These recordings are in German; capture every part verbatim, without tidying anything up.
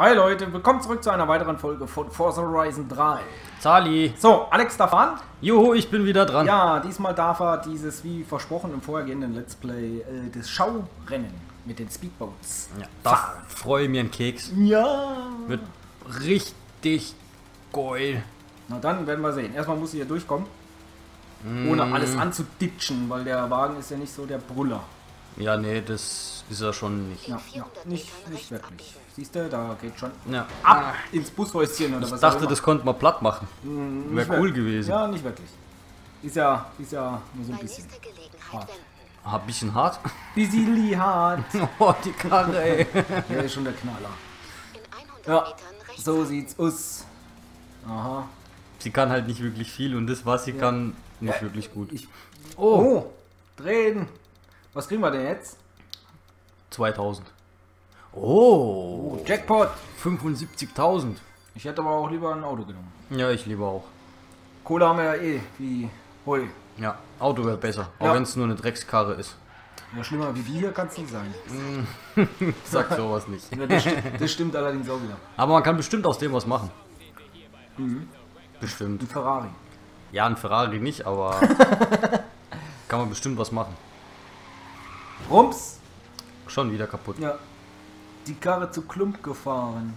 Hi Leute, willkommen zurück zu einer weiteren Folge von Forza Horizon drei. Zali. So, Alex darf fahren. Juhu, ich bin wieder dran. Ja, diesmal darf er dieses, wie versprochen im vorhergehenden Let's Play, äh, das Schaurennen mit den Speedboats Ja, da freue ich mir einen Keks. Ja. Wird richtig geil. Na dann werden wir sehen. Erstmal muss ich hier durchkommen, ohne alles anzuditschen, weil der Wagen ist ja nicht so der Brüller. Ja, nee, das ist er schon nicht. Ja, ja, nicht, nicht wirklich. Siehst du, da geht schon Ja. ab ins Bushäuschen oder Ich was dachte, auch immer. das konnte man platt machen. Hm, Wäre nicht cool wirklich. gewesen. Ja, nicht wirklich. Ist ja, ist ja nur so ein bisschen hart. Ah, ein bisschen hart. Bisschen hart. Oh, die Karre, ey. Der ist schon der Knaller. Ja, so sieht's aus. Aha. Sie kann halt nicht wirklich viel und das, was sie kann, nicht wirklich gut. Ich, Oh, oh, drehen. Was kriegen wir denn jetzt? zweitausend. Oh, Oh, Jackpot. fünfundsiebzigtausend. Ich hätte aber auch lieber ein Auto genommen. Ja, ich liebe auch. Kohle haben wir ja eh, wie Heu. Ja, Auto wäre besser, auch Ja. wenn es nur eine Dreckskarre ist. Ja, schlimmer wie die hier kann es nicht sein. Sag sowas nicht. Ja, das, sti- das stimmt allerdings auch wieder. Aber man kann bestimmt aus dem was machen. Bestimmt. Ein Ferrari. Ja, ein Ferrari nicht, aber kann man bestimmt was machen. Rums. Schon wieder kaputt. Ja. Die Karre zu Klump gefahren.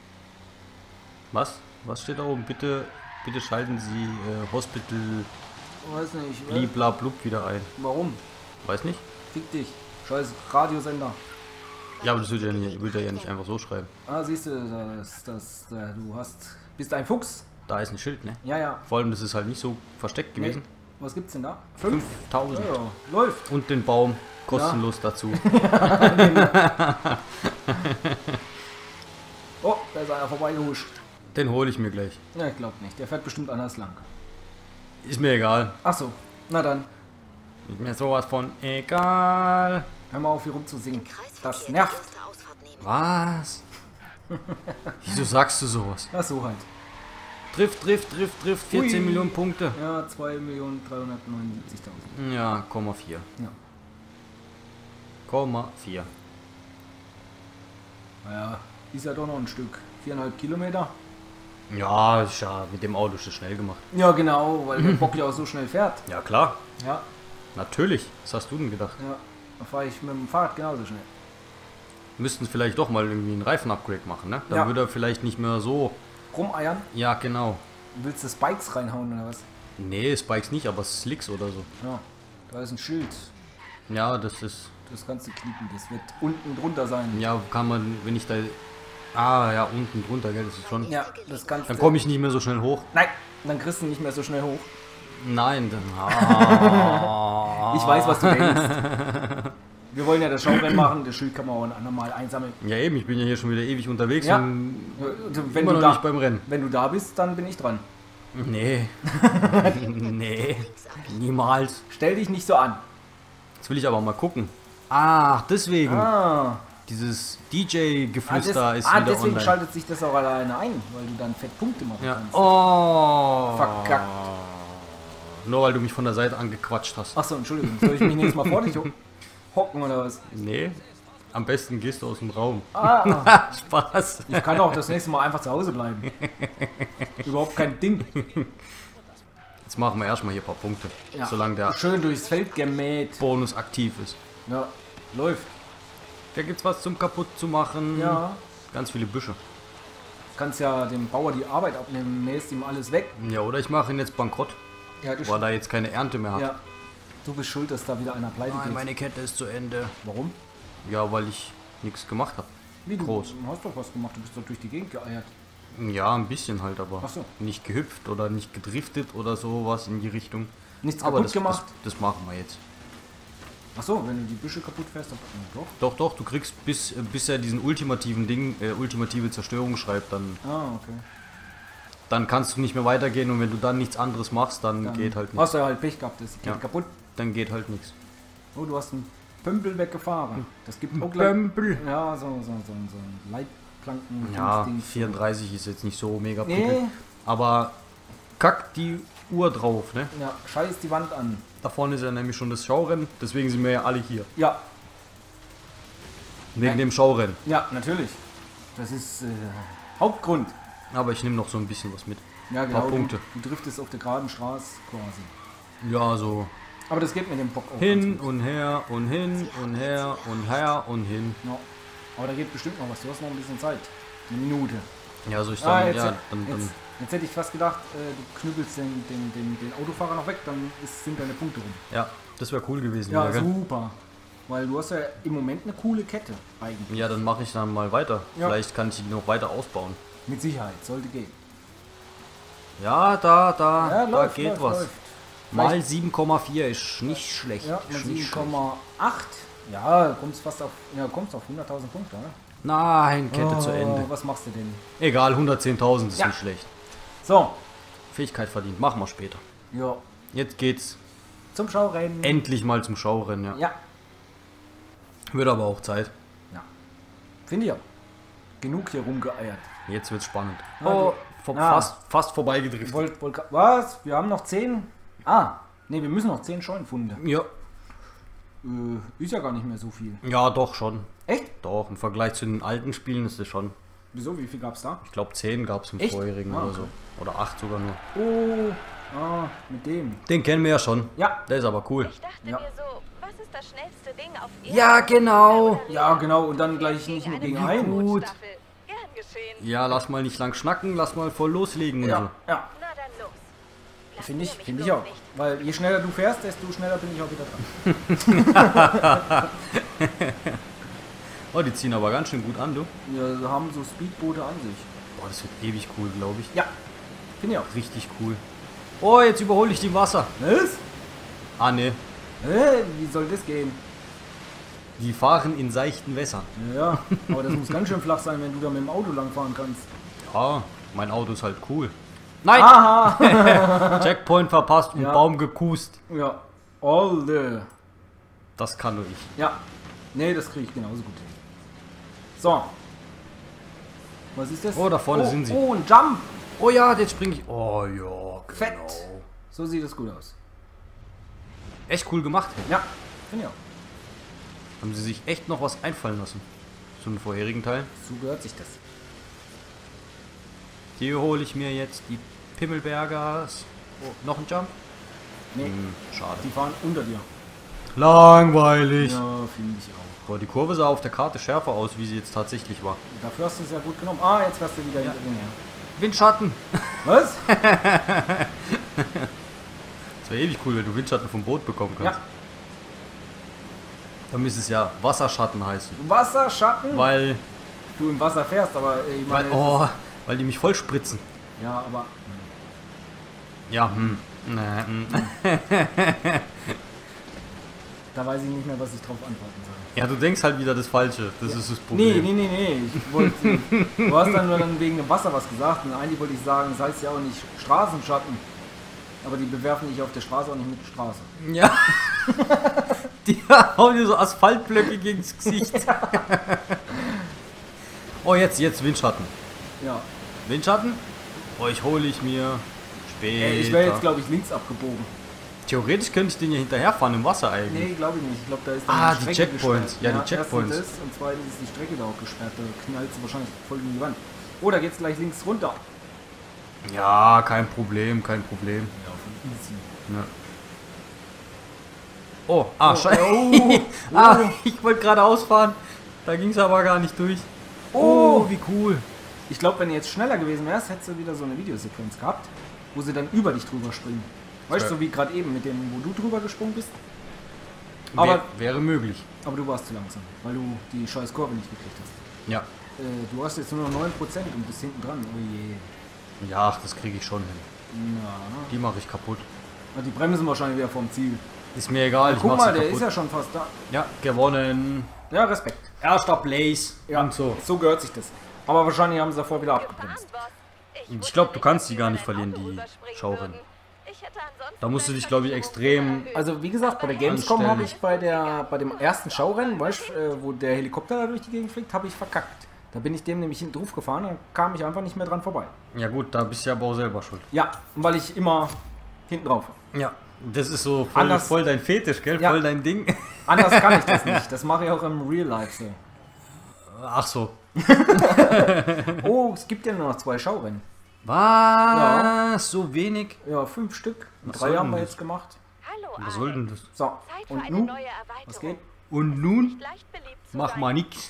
Was? Was steht da oben? Bitte, bitte schalten Sie äh, Hospital Weiß nicht. äh, bliblablub wieder ein. Warum? Weiß nicht? Fick dich. Scheiß Radiosender. Ja, aber das wird ja, nicht, wird er ja nicht einfach so schreiben. Ah, siehst du, das, das, äh, du hast, bist ein Fuchs. Da ist ein Schild, ne? Ja, ja. Vor allem, das ist halt nicht so versteckt gewesen. Was gibt's denn da? fünftausend. Ja, ja. Läuft. Und den Baum kostenlos dazu. Oh, da ist einer vorbeigehuscht. Den hole ich mir gleich. Ja, ich glaube nicht. Der fährt bestimmt anders lang. Ist mir egal. Ach so. Na dann. Ist mir sowas von egal. Hör mal auf, hier rumzusingen. Das nervt. Was? Wieso sagst du sowas? Ach so halt. Trifft, trifft, trifft, trifft. vierzehn Hui. Millionen Punkte. Ja, zwei Millionen dreihundertneunundsiebzigtausend. Ja, Komma vier. Ja. Komma vier. Naja, ist ja doch noch ein Stück. Viereinhalb Kilometer. Ja, ist ja mit dem Auto schon schnell gemacht. Ja, genau, weil der Bock ja auch so schnell fährt. Ja, klar. Ja, Natürlich. Was hast du denn gedacht? ja. Da fahre ich mit dem Fahrrad genauso schnell. Müssten vielleicht doch mal irgendwie ein Reifen-Upgrade machen, ne? Dann Ja. würde er vielleicht nicht mehr so... Rumeiern. Ja, genau. Willst du Spikes reinhauen oder was? Nee, Spikes nicht, aber Slicks oder so. Ja, da ist ein Schild. Ja, das ist... Das kannst du klicken. Das wird unten drunter sein. Ja, kann man, wenn ich da... Ah, ja, unten drunter, gell, das ist schon... Ja, das kannst Dann du. komme ich nicht mehr so schnell hoch. Nein, dann kriegst du nicht mehr so schnell hoch. Nein, dann... Ah. Ich weiß, was du denkst. Wir wollen ja das Schaurennen machen. Das Schild kann man auch ein andermal einsammeln. Ja, eben, ich bin ja hier schon wieder ewig unterwegs Ja. und Wenn immer du, noch da, nicht beim Rennen. wenn du da bist, dann bin ich dran. Nee. Nee. Niemals. Stell dich nicht so an. Jetzt will ich aber mal gucken. Ach, deswegen. Ah, Dieses D ah, des, J-Geflüster ist ah wieder deswegen online. schaltet sich das auch alleine ein, weil du dann fett Punkte machen Ja. kannst. Oh. Verkackt. Nur weil du mich von der Seite angequatscht hast. Achso, Entschuldigung. Soll ich mich nächstes Mal vor dich ho- hocken oder was? Nee. Am besten gehst du aus dem Raum. Ah, Spaß. ich kann auch das nächste Mal einfach zu Hause bleiben. Überhaupt kein Ding. Jetzt machen wir erstmal hier ein paar Punkte. Ja. Solange der Schön durchs Feld gemäht. Bonus aktiv ist. Ja, läuft. Da gibt's was zum kaputt zu machen. Ja. Ganz viele Büsche. Kannst ja dem Bauer die Arbeit abnehmen, mähst ihm alles weg. Ja, oder ich mache ihn jetzt bankrott, Ja, du, weil er jetzt keine Ernte mehr hat. ja. Du bist schuld, dass da wieder einer pleite Nein, geht. meine Kette ist zu Ende. Warum? Ja, weil ich nichts gemacht habe. Wie, du Groß. hast doch was gemacht, du bist doch durch die Gegend geeiert. Ja, ein bisschen halt, aber Ach so. nicht gehüpft oder nicht gedriftet oder sowas in die Richtung. Nichts Aber kaputt das, gemacht? Das, das machen wir jetzt. Achso, wenn du die Büsche kaputt fährst, dann ja, doch. Doch, doch, du kriegst bis, äh, bis er diesen ultimativen Ding, äh, ultimative Zerstörung schreibt, dann, Ah, okay. dann kannst du nicht mehr weitergehen und wenn du dann nichts anderes machst, dann, Dann geht halt nichts. hast du ja halt Pech gehabt, ist die Kette Ja. kaputt. Dann geht halt nichts. Oh, du hast einen Pömpel weggefahren. Das gibt auch gleich. Pömpel. Ja, so, so, so, so ein Leitplanken. Ja, Ding. vierunddreißig ist jetzt nicht so mega prickelnd. Nee, Aber kack die Uhr drauf, ne? ja, scheiß die Wand an. Da vorne ist ja nämlich schon das Schaurennen, deswegen sind wir ja alle hier. Ja, Wegen Nein. dem Schaurennen. ja, natürlich. Das ist äh, Hauptgrund. Aber ich nehme noch so ein bisschen was mit. Ja, Ein paar genau. Punkte. Du, du driftest auf der geraden Straße quasi. Ja, so Aber das geht mit dem Bock auch. hin ganz gut. und her und hin und her und her und hin. Ja. Aber da geht bestimmt noch was. Du hast noch ein bisschen Zeit. Eine Minute. Ja, so ich Ah, dann, jetzt, ja, dann, dann jetzt, jetzt hätte ich fast gedacht, äh, du knüppelst den, den, den, den Autofahrer noch weg, dann ist, sind deine Punkte rum. ja, das wäre cool gewesen. Ja, Ja, gell? super. Weil du hast ja im Moment eine coole Kette eigentlich. Ja, dann mache ich dann mal weiter. Ja. Vielleicht kann ich die noch weiter ausbauen. Mit Sicherheit, sollte gehen. Ja, da, da, Ja, da läuft, geht läuft, was. läuft. Mal sieben Komma vier ist nicht schlecht. Ja, ist sieben nicht schlecht. Komma acht. Ja, kommst fast auf, ja, kommst auf hunderttausend Punkte, ne? Nein, Kette Oh, zu Ende. Was machst du denn? Egal, hundertzehntausend ist Ja. nicht schlecht. So, Fähigkeit verdient, machen wir später. ja, Jetzt geht's zum Schaurennen. endlich mal zum Schaurennen, ja. Ja, Wird aber auch Zeit. ja. Finde ich auch. Genug hier rumgeeiert. Jetzt wird's spannend. Ja, Oh, du- vor, Ah. fast, fast vorbeigedriftet. Wollt, wollt, was? Wir haben noch zehn? Ah, ne, wir müssen noch zehn Scheunenfunde. Ja, Äh, ist ja gar nicht mehr so viel. ja, doch schon. Echt? Doch, im Vergleich zu den alten Spielen ist es schon. Wieso? Wie viel gab's da? Ich glaube, zehn gab es im Echt? vorherigen Ah, oder okay. so. Oder acht sogar nur. Oh, ah, mit dem. Den kennen wir ja schon. Ja, Der ist aber cool. Ich dachte Ja. mir so, was ist das schnellste Ding auf Erden? Ja, genau. ja, genau. Und dann gleich nicht nur gegen einen. Gut. Staffel. Gern geschehen. Ja, lass mal nicht lang schnacken, lass mal voll loslegen. und Ja, so. ja. Na dann los. Lassen Finde ich, wir mich finde ich bloß auch. nicht. Weil je schneller du fährst, desto schneller bin ich auch wieder dran. Oh, die ziehen aber ganz schön gut an, du. Wir haben so Speedboote an sich. Boah, das wird ewig cool, glaube ich. Ja, finde ich auch. Richtig cool. Oh, jetzt überhole ich die im Wasser. Was? Ah, ne. Hä? Wie soll das gehen? Die fahren in seichten Wässern. Ja, aber das muss ganz schön flach sein, wenn du da mit dem Auto langfahren kannst. Ja, mein Auto ist halt cool. Nein! Aha! Checkpoint verpasst und Ja. Baum gekust. Ja, Alter. Das kann nur ich. Ja, nee, das kriege ich genauso gut hin. So. Was ist das? Oh, da vorne oh, sind sie. Oh, ein Jump. Oh ja, jetzt springe ich. Oh ja, genau. Fett. So sieht es gut aus. Echt cool gemacht. Ja, finde ich auch. Haben sie sich echt noch was einfallen lassen. Zu den vorherigen Teilen. So gehört sich das. Hier hole ich mir jetzt die Pimmelbergers. Oh, noch ein Jump? Nee, Hm, schade. die fahren unter dir. Langweilig. Ja, finde ich auch. Boah, die Kurve sah auf der Karte schärfer aus, wie sie jetzt tatsächlich war. Dafür hast du es ja gut genommen. Ah, jetzt fährst du wieder hinter den her. Windschatten. Was? Das wäre ewig cool, wenn du Windschatten vom Boot bekommen kannst. Ja. Dann müsste es ja Wasserschatten heißen. Wasserschatten? Weil, Du im Wasser fährst, aber äh, ich weil, meine... oh, weil die mich voll spritzen. Ja, aber... Ja, hm. Nee, hm. Da weiß ich nicht mehr, was ich drauf antworten soll. Ja, du denkst halt wieder das Falsche. Das ist das Problem. Nee, nee, nee, nee. Ich wollte, du hast dann nur dann wegen dem Wasser was gesagt. Und eigentlich wollte ich sagen, das heißt ja auch nicht Straßenschatten. Aber die bewerfen dich auf der Straße auch nicht mit Straße. Ja. Die hauen dir so Asphaltblöcke gegens Gesicht. Oh, jetzt, jetzt Windschatten. Ja. Windschatten? Oh, ich hole ich mir später. Äh, ich wäre jetzt, glaube ich, links abgebogen. Theoretisch könnte ich den ja hinterherfahren im Wasser eigentlich. Nee, glaube ich nicht. Ich glaube, da ist dann Ah, die die Strecke Checkpoints. gesperrt. Ja, die Checkpoints. Erstens das und zweitens ist die Strecke da auch gesperrt. Da knallt sie wahrscheinlich voll in die Wand. Oh, da geht's gleich links runter. Ja, kein Problem, kein Problem. Ja, von easy. Ja. Oh, ah, Oh, scheiße. oh, ah, oh. ich wollte gerade ausfahren. Da ging es aber gar nicht durch. Oh. wie cool. Ich glaube, wenn du jetzt schneller gewesen wärst, hättest du wieder so eine Videosequenz gehabt, wo sie dann über dich drüber springen. Weißt du, Ja. so wie gerade eben mit dem, wo du drüber gesprungen bist. Wär, Aber, wäre möglich. aber du warst zu langsam, weil du die scheiß Kurve nicht gekriegt hast. Ja. Äh, du hast jetzt nur noch neun Prozent und bist hinten dran. Oh je. Ja, ach, das kriege ich schon hin. Na, Die mache ich kaputt. na, die Bremsen wahrscheinlich wieder vom Ziel. Ist mir egal, ich Guck mache mal, sie der kaputt. ist ja schon fast da. Ja, gewonnen. Ja, Respekt. Erster Place. Ja, Und so. so gehört sich das. Aber wahrscheinlich haben sie davor wieder abgebremst. Ich glaube, du kannst die gar nicht verlieren, die Schaurennen. Da musst du dich, glaube ich, extrem... Also wie gesagt, bei der Gamescom Anstellen. habe ich bei der bei dem ersten Schaurennen, weißt, äh, wo der Helikopter da durch die Gegend fliegt, habe ich verkackt. Da bin ich dem nämlich hinten drauf gefahren und kam ich einfach nicht mehr dran vorbei. Ja gut, da bist du ja aber auch selber schuld. Ja, weil ich immer hinten drauf war. Ja. Das ist so voll, Anders- voll dein Fetisch, gell? Ja. Voll dein Ding. Anders kann ich das nicht. Das mache ich auch im Real Life so. Ach so. Oh, es gibt ja nur noch zwei Schaurennen. Was? Ja. So wenig? Ja, fünf Stück. Was Drei soll haben wir denn jetzt gemacht. Hallo, Was soll denn das? So, Zeit für und eine nun? neue Erweiterung. Was geht? Und nun? Nicht leicht beliebt zu Mach sein. mal nix.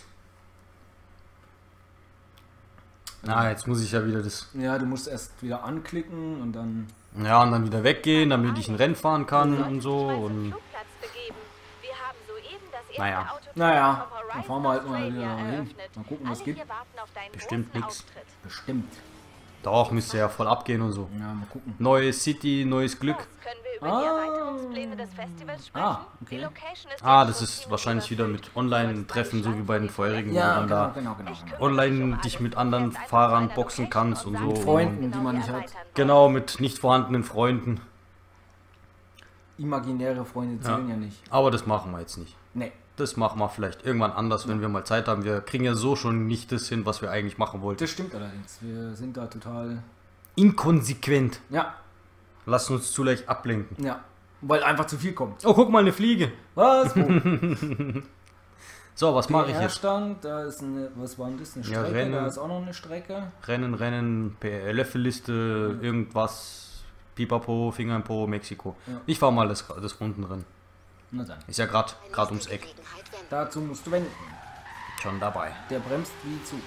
Na, jetzt muss ich ja wieder das... Ja, du musst erst wieder anklicken und dann... Ja, und dann wieder weggehen, damit ich ein Rennen fahren kann und so. Mal zum Und Flugplatz begeben. Wir haben soeben das erste Naja. Autotreffen Naja, vom dann fahren wir halt mal Horizon wieder Australia hin. eröffnet. Mal gucken, was Alle geht. hier warten auf deinen Bestimmt großen nix. Auftritt. Bestimmt. doch, müsste ja voll abgehen und so. Ja, mal gucken. Neue City, neues Glück. Los, können wir über Ah. die Erweiterungspläne des Festivals sprechen? Ah, okay. Die Location ist Ah, jetzt das schon ist ziemlich wahrscheinlich wieder mit überfüllt. Online-Treffen, so wie bei den vorherigen, wo Ja, man genau, da genau, genau. Ich genau. kümmere mich online um dich alles. mit Du anderen fährst einfach Fahrern zu einer boxen Location kannst und sagst so. mir, Freunden, was die genau man wir nicht hat. erweitern wollen. Genau, mit nicht vorhandenen Freunden. Imaginäre Freunde zählen ja, Ja. nicht. Aber das machen wir jetzt nicht. Nee. Das machen wir vielleicht irgendwann anders, wenn wir mal Zeit haben. Wir kriegen ja so schon nicht das hin, was wir eigentlich machen wollten. Das stimmt allerdings. Wir sind da total... Inkonsequent. Ja, Lassen uns zu leicht ablenken. ja. Weil einfach zu viel kommt. Oh, guck mal, eine Fliege. Was? Wo? So, was mache ich jetzt? Stand, da ist eine... Was war denn das? Eine Ja, Strecke? Rennen. Da ist auch noch eine Strecke. Rennen, Rennen, P- Löffelliste, irgendwas, Pipapo, Finger im Po, Mexiko. Ja. Ich fahr mal das, das Rundenrennen. Na dann. Ist ja gerade grad ums Eck. Dazu musst du wenden. Schon dabei. Der bremst wie zu.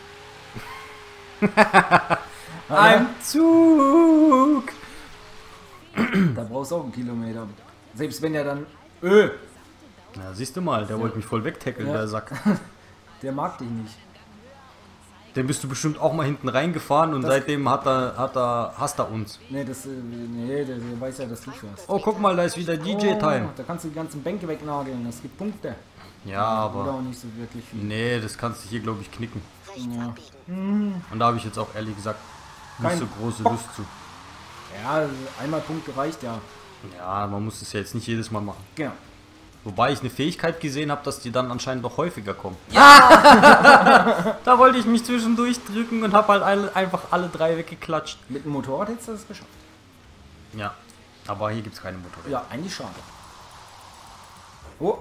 Ein Zug! Da brauchst du auch einen Kilometer. Selbst wenn der dann... Öh, Na, siehst du mal, der wollte mich voll wegtackeln, Ja. der Sack. der mag dich nicht. Den bist du bestimmt auch mal hinten reingefahren und Das- seitdem hat er, hat er, hasst er uns. Nee, das, äh, nee der, der weiß ja, dass du fährst. Oh, guck mal, da ist wieder D J-Time. Oh, da kannst du die ganzen Bänke wegnageln. Das gibt Punkte. Ja, Oder aber... auch nicht so wirklich viel. Nee, das kannst du hier, glaube ich, knicken. Ja. Und da habe ich jetzt auch ehrlich gesagt nicht Kein so große Bock. Lust zu. Ja, einmal Punkte reicht ja. Ja, man muss es ja jetzt nicht jedes Mal machen. Genau. Wobei ich eine Fähigkeit gesehen habe, dass die dann anscheinend noch häufiger kommen. Ja! Da wollte ich mich zwischendurch drücken und habe halt alle, einfach alle drei weggeklatscht. Mit dem Motorrad hättest du das geschafft. Ja, aber hier gibt es keine Motorräder. Ja, eigentlich schade. Oh.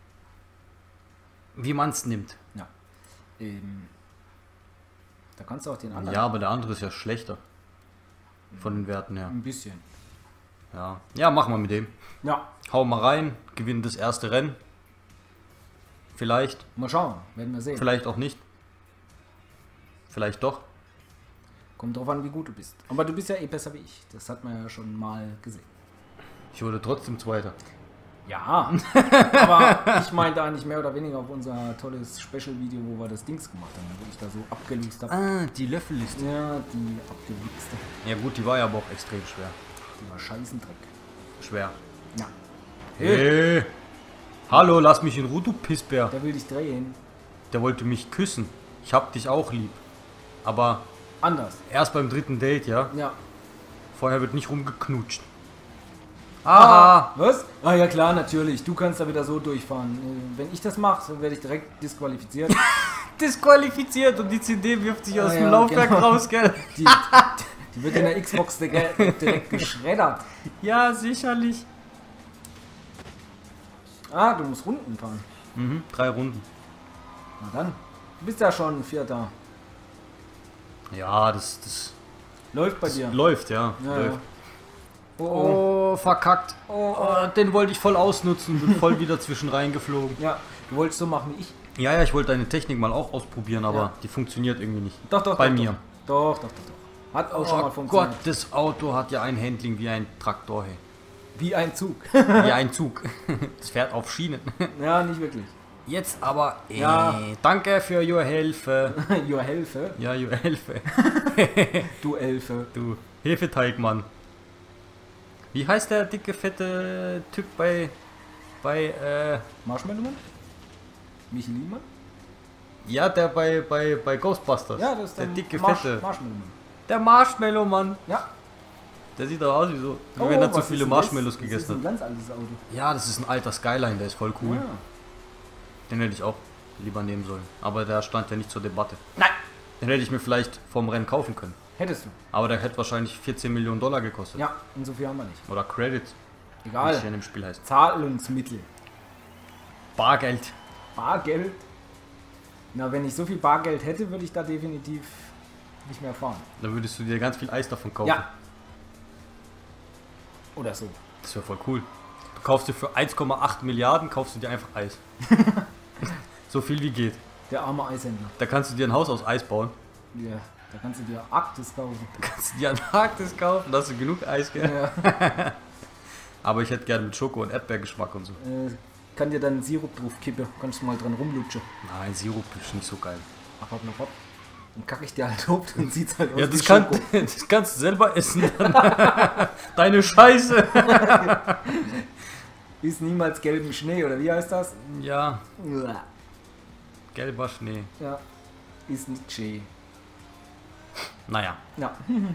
Wie man es nimmt. Ja. Ähm, da kannst du auch den anderen. Ja, aber der andere ist ja schlechter. Von den Werten her. Ein bisschen. Ja, ja, mach mal mit dem. Ja, Hau mal rein, gewinn das erste Rennen. Vielleicht, mal schauen. Werden wir sehen. vielleicht auch nicht. Vielleicht doch. Kommt drauf an, wie gut du bist. Aber du bist ja eh besser wie ich. Das hat man ja schon mal gesehen. Ich wurde trotzdem Zweiter. Ja, aber ich meinte eigentlich mehr oder weniger auf unser tolles Special-Video, wo wir das Dings gemacht haben, wo ich da so abgelöst habe. Ah, die Löffelliste. Ja, die abgewichste. Ja gut, die war ja aber auch extrem schwer. Die war Scheißendreck. Schwer. Ja, Hey. Hallo, lass mich in Ruhe, du Pissbär. der will dich drehen. Der wollte mich küssen. Ich hab dich auch lieb. Aber Anders. erst beim dritten Date, ja? Ja. Vorher wird nicht rumgeknutscht. Ah! Was? Ah ja klar, natürlich. Du kannst da wieder so durchfahren. Äh, Wenn ich das mache, dann werde ich direkt disqualifiziert. Disqualifiziert und die C D wirft sich aus Ah, dem ja, Laufwerk genau. raus, gell? Die, die wird in der Xbox direkt direkt geschreddert. Ja, sicherlich. Ah, du musst Runden fahren. Mhm, drei Runden. Na dann. Du bist ja schon Vierter. Ja, das, das, Läuft bei das dir. läuft, ja. Ja, läuft. ja. Oh, oh. Oh, verkackt. Oh, Oh, den wollte ich voll ausnutzen, bin voll wieder zwischen reingeflogen. Ja, du wolltest so machen wie ich. Ja, ja, ich wollte deine Technik mal auch ausprobieren, aber Ja. die funktioniert irgendwie nicht. Doch, doch, Bei doch, mir. Doch, doch, doch, doch. doch. Hat auch schon mal Oh funktioniert. Gott, das Auto hat ja ein Handling wie ein Traktor, hey. Wie ein Zug. Wie ein Zug. Das fährt auf Schienen. Ja, nicht wirklich. Jetzt aber, äh, Ja. danke für your Hilfe. Your Hilfe. Ja, your Hilfe. Du Elfe. Du Hefeteigmann. Wie heißt der dicke, fette Typ bei, bei, äh, Marshmallow Mann? Michi Liemann? ja, der bei, bei, bei Ghostbusters. Ja, das ist der der dicke, Marsh fette. Marshmallow Mann. Der Marshmallow-Mann. Ja. Der sieht doch aus wie so, wie wenn er zu was viele ist denn Marshmallows das? Das gegessen ist ein hat. ganz altes Auto. Ja, das ist ein alter Skyline, der ist voll cool. Ja. Den hätte ich auch lieber nehmen sollen. Aber der stand ja nicht zur Debatte. Nein. Den hätte ich mir vielleicht vom Rennen kaufen können. Hättest du. Aber der hätte wahrscheinlich vierzehn Millionen Dollar gekostet. Ja, und so viel haben wir nicht. Oder Credits, wie es ja Egal. in dem Spiel heißt. Zahlungsmittel. Bargeld. Bargeld. Na, wenn ich so viel Bargeld hätte, würde ich da definitiv nicht mehr fahren. Dann würdest du dir ganz viel Eis davon kaufen. Ja. Oder so. Das wäre voll cool. Du kaufst dir für eins Komma acht Milliarden, kaufst du dir einfach Eis. So viel wie geht. Der arme Eishändler. Da kannst du dir ein Haus aus Eis bauen. Ja, da kannst du dir Arktis kaufen. Da kannst du dir ein Arktis kaufen, da hast du genug Eis, gell? Ja. Aber ich hätte gerne mit Schoko- und Erdbeergeschmack und so. Äh, kann dir dann Sirup drauf kippen. Kannst du mal dran rumlutschen. Nein, Sirup ist nicht so geil. Ach, hopp, hopp. Dann kacke ich dir halt hoch, dann sieht's halt aus Ja, wie das, kann, Schoko. das kannst du selber essen. Deine Scheiße. Ist niemals gelben Schnee, oder wie heißt das? Ja, Uah. gelber Schnee. Ja. Ist nicht Schnee. Naja, Ja.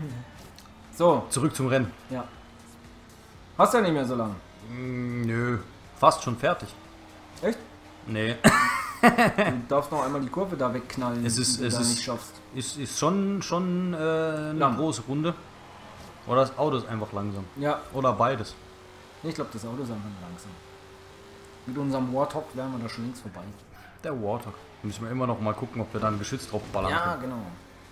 So, zurück zum Rennen. ja. Hast ja nicht mehr so lange. Mm, nö, fast schon fertig. Echt? Nee, Du darfst noch einmal die Kurve da wegknallen, Es ist- die du es da ist- nicht schaffst. ist, ist schon, schon äh, eine Lang. große Runde. Oder das Auto ist einfach langsam. Ja, Oder beides. ich glaube, das Auto ist einfach langsam. Mit unserem Warthog wären wir da schon links vorbei. Der Warthog. Müssen wir immer noch mal gucken, ob wir da ein Geschütz drauf ballern Ja, können. genau.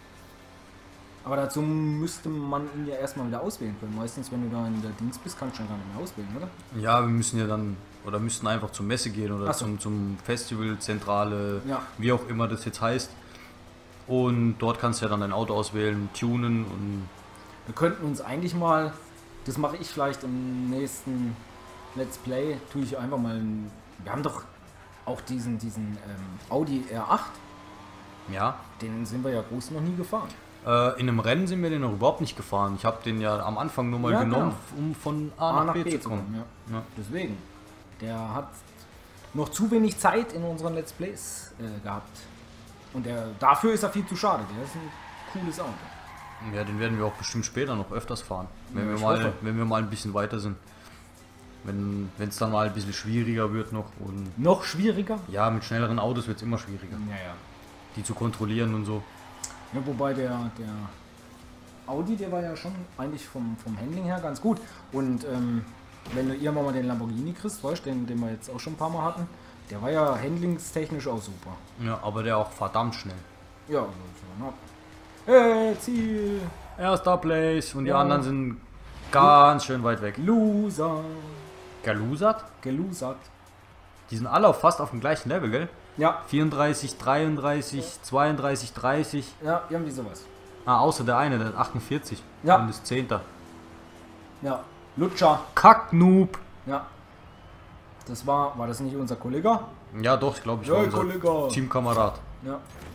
Aber dazu müsste man ihn ja erstmal wieder auswählen können. Meistens, wenn du da in der Dienst bist, kannst du ihn gar nicht mehr auswählen, oder? Ja, wir müssen ja dann, oder müssten einfach zur Messe gehen oder Ach so. zum, zum Festival, Zentrale, Ja. wie auch immer das jetzt heißt. Und dort kannst du ja dann dein Auto auswählen, tunen und Wir könnten uns eigentlich mal, das mache ich vielleicht im nächsten Let's Play, tue ich einfach mal, ein, wir haben doch auch diesen, diesen ähm, Audi R acht, ja. den sind wir ja groß noch nie gefahren. Äh, in einem Rennen sind wir den noch überhaupt nicht gefahren. Ich habe den ja am Anfang nur mal Ja, genommen, genau. um von A, nach, B, zu kommen. ja. Ja. Deswegen, der hat noch zu wenig Zeit in unseren Let's Plays äh, gehabt. Und der, dafür ist er viel zu schade. Der ist ein cooles Auto. Ja, den werden wir auch bestimmt später noch öfters fahren, wenn, Ja, wir, ich mal, hoffe. wenn wir mal ein bisschen weiter sind. Wenn es dann mal ein bisschen schwieriger wird noch. Und Noch schwieriger? ja, mit schnelleren Autos wird es immer schwieriger, Ja, ja. die zu kontrollieren und so. Ja, wobei der, der Audi, der war ja schon eigentlich vom, vom Handling her ganz gut. Und ähm, wenn du irgendwann mal den Lamborghini kriegst, weißt du, den, den wir jetzt auch schon ein paar Mal hatten, der war ja handlingstechnisch auch super. Ja, aber der auch verdammt schnell. Ja, also, na. Hey, Ziel! Erster Place und die Ja. anderen sind ganz schön weit weg. Loser! Galusat? Gelusert. Die sind alle auf fast auf dem gleichen Level, gell? Ja, vierunddreißig, dreiunddreißig, zweiunddreißig, dreißig. ja, irgendwie sowas. Ah, außer der eine, der hat achtundvierzig. Ja. Und ist Zehnter. Ja, Lutscher. Kacknoob. Ja. Das war, war das nicht unser Kollege? Ja, doch, glaube ich, Ja, war unser Kollege. Teamkamerad. Ja.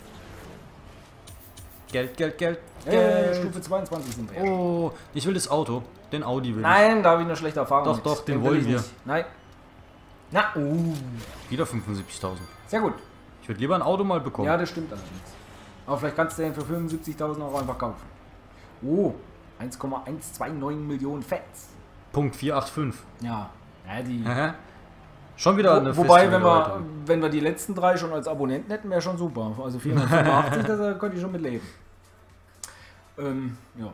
Geld, Geld, Geld, Hey, Geld. Stufe zweiundzwanzig sind wir. Oh, ich will das Auto. Den Audi will Nein, da habe ich eine schlechte Erfahrung. Doch, mit. doch, den will wollen ich wir. nicht. Nein. Na, uh, ich. Wieder fünfundsiebzigtausend. sehr gut. Ich würde lieber ein Auto mal bekommen. Ja, das stimmt allerdings. Aber vielleicht kannst du den für fünfundsiebzigtausend Euro einfach kaufen. Oh, eins Komma eins zwei neun Millionen Fets. Punkt vierhundertfünfundachtzig. Ja, ja die. Aha. Schon wieder eine Wo, wobei, wenn wir, Festivalerweiterung. wenn wir die letzten drei schon als Abonnenten hätten, wäre schon super. Also vierhundertfünfundachtzig, das äh, könnte ich schon mit leben. Ähm, ja.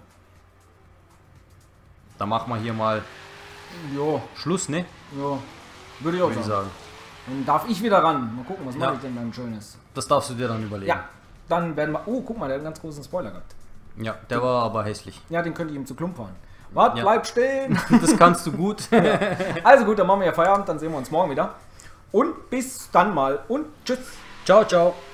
Dann machen wir hier mal Jo, Schluss, ne? jo. Würde ich auch Würde ich sagen. sagen. Dann darf ich wieder ran. Mal gucken, was Ja. mache ich denn dann Schönes. Das darfst du dir dann überlegen. Ja, dann werden wir. Oh, guck mal, der hat einen ganz großen Spoiler gehabt. Ja, der war aber hässlich. Ja, den könnte ich ihm zu Klump fahren. Wart, Ja. bleib stehen! Das kannst du gut. Also gut, dann machen wir ja Feierabend, dann sehen wir uns morgen wieder. Und bis dann mal und tschüss! Ciao, ciao.